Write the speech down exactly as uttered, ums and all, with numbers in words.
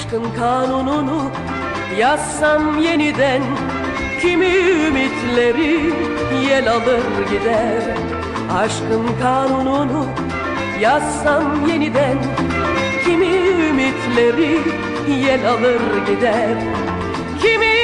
Aşkın kanununu yazsam yeniden, kimi ümitleri yel alır gider. Aşkın kanununu yazsam yeniden, kimi ümitleri yel alır gider. Kimi